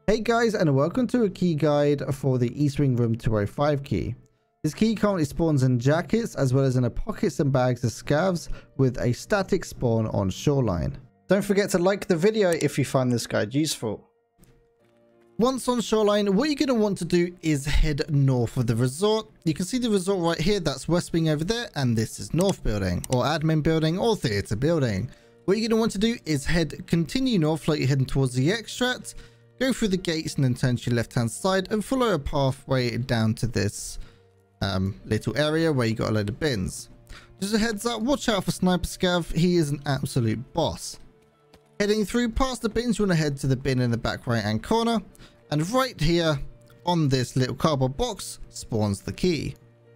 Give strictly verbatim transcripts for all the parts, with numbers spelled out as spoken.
Hey guys, and welcome to a key guide for the East Wing Room two oh five key. This key currently spawns in jackets as well as in a pockets and bags of scavs with a static spawn on Shoreline. Don't forget to like the video if you find this guide useful. Once on Shoreline, what you're going to want to do is head north of the resort. You can see the resort right here, that's West Wing over there, and this is North Building, or Admin Building, or Theatre Building. What you're going to want to do is head continue north like you're heading towards the extract. Go through the gates and then turn to your left hand side and follow a pathway down to this um, little area where you got a load of bins. Just a heads up, watch out for Sniper Scav, he is an absolute boss. Heading through past the bins, you want to head to the bin in the back right hand corner, and right here on this little cardboard box spawns the key.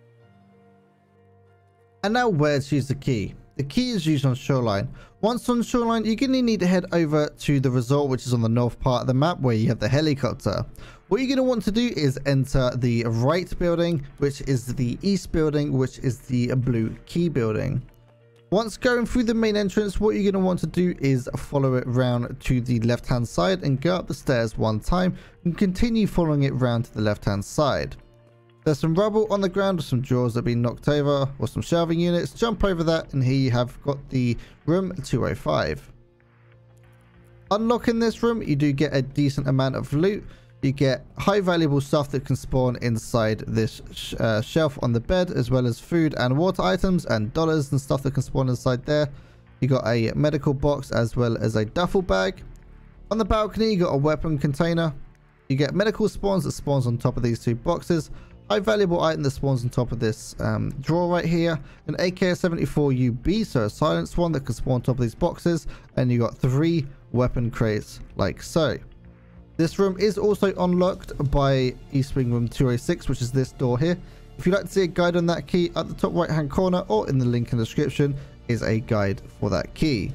And now where to use the key? The key is used on Shoreline. Once on Shoreline, you're going to need to head over to the resort, which is on the north part of the map where you have the helicopter. What you're going to want to do is enter the right building, which is the east building, which is the blue key building. Once going through the main entrance, what you're going to want to do is follow it round to the left hand side and go up the stairs one time and continue following it round to the left hand side. There's some rubble on the ground, or some drawers that have been knocked over, or some shelving units. Jump over that, and here you have got the room two oh five. Unlocking this room, you do get a decent amount of loot. You get high valuable stuff that can spawn inside this sh uh, shelf on the bed, as well as food and water items, and dollars and stuff that can spawn inside there. You got a medical box as well as a duffel bag. On the balcony, you got a weapon container. You get medical spawns that spawns on top of these two boxes. High valuable item that spawns on top of this um, drawer right here, an A K seventy-four U B, so a silenced one that can spawn on top of these boxes, and you got three weapon crates like so. This room is also unlocked by East Wing Room two oh six, which is this door here. If you'd like to see a guide on that key, at the top right hand corner or in the link in the description is a guide for that key.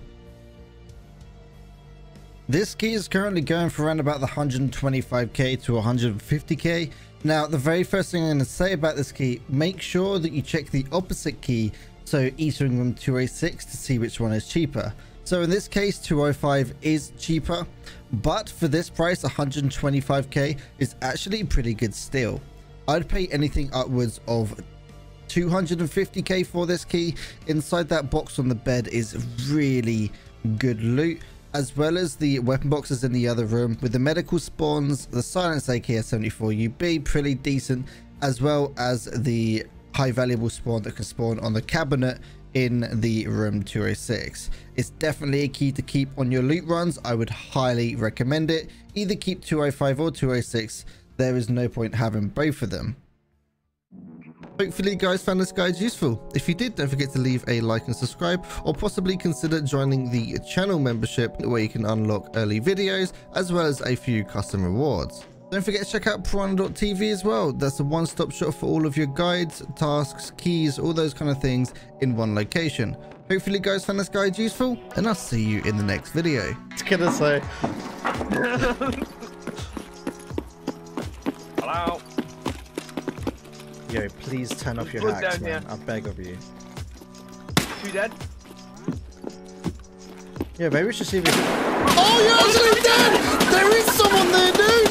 This key is currently going for around about the one hundred twenty-five K to one hundred fifty K. Now, the very first thing I'm going to say about this key, make sure that you check the opposite key, so East Wing Room two oh six, to see which one is cheaper. So in this case, two oh five is cheaper, but for this price, one hundred twenty-five K is actually pretty good still. I'd pay anything upwards of two hundred fifty K for this key. Inside that box on the bed is really good loot, as well as the weapon boxes in the other room with the medical spawns, the silenced A K seventy-four U B, pretty decent, as well as the high valuable spawn that can spawn on the cabinet in the room two oh six. It's definitely a key to keep on your loot runs. I would highly recommend it. Either keep two oh five or two oh six. There is no point having both of them. Hopefully you guys found this guide useful. If you did, don't forget to leave a like and subscribe, or possibly consider joining the channel membership where you can unlock early videos as well as a few custom rewards. Don't forget to check out Piranha dot T V as well. That's a one-stop shop for all of your guides, tasks, keys, all those kind of things in one location. Hopefully you guys found this guide useful, and I'll see you in the next video. It's gonna say hello. Yo, please turn off your Put hacks, down man. here. I beg of you. You dead? Yeah, maybe we should see if we can... Oh, you're actually dead! There is someone there, dude!